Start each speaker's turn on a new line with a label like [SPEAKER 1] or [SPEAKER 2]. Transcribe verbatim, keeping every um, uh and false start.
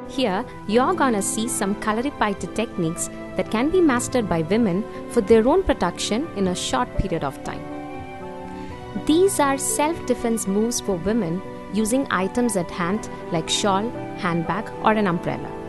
[SPEAKER 1] Here, you're gonna see some Kalaripayattu techniques that can be mastered by women for their own protection in a short period of time. These are self-defense moves for women using items at hand like shawl, handbag, or an umbrella.